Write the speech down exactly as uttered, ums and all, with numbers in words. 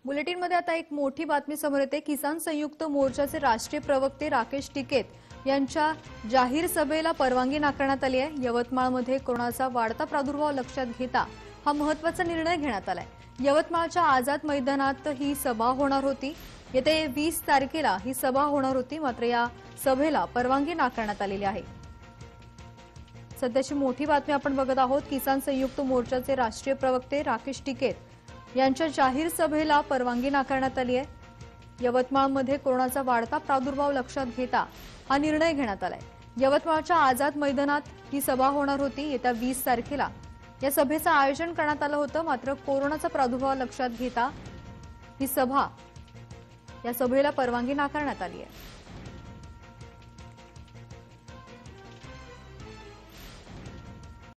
बुलेटिनमध्ये आता एक मोठी बातमी समोर येते। किसान संयुक्त मोर्चाचे राष्ट्रीय प्रवक्ते राकेश टिकेत यांच्या जाहीर सभेला परवानगी नाकारण्यात आली आहे। यवतमाळमध्ये कोरोनाचा वाढता प्रादुर्भाव लक्षात घेता हा महत्त्वाचा निर्णय घेण्यात आलाय। यवतमाळच्या आझाद मैदानात ही सभा होणार होती। येत्या वीस तारखेला ही सभा होणार होती, मात्र या सभेला परवानगी नाकारण्यात आलेली आहे। सध्याची मोठी बातमी आपण बघत आहोत। किसान संयुक्त मोर्चाचे राष्ट्रीय प्रवक्ते राकेश टिकेत यांच्या जाहीर सभेला परवानगी नाकारण्यात आली आहे। यवतमाळमध्ये कोरोनाचा वाढता प्रादुर्भाव लक्षात घेता हा निर्णय घेण्यात आलाय। यवतमाळच्या आझाद मैदानात ही सभा होणार होती। येत्या वीस तारखेला या सभेचं आयोजन करण्यात आलं होतं, मात्र कोरोनाचा प्रादुर्भाव लक्षात घेता ही सभा या सभेला परवानगी नाकारण्यात आली आहे।